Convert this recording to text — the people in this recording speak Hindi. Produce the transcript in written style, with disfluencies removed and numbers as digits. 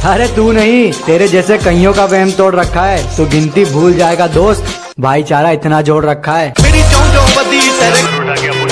अरे तू नहीं, तेरे जैसे कईयों का वहम तोड़ रखा है। तू गिनती भूल जाएगा दोस्त, भाईचारा इतना जोड़ रखा है। मेरी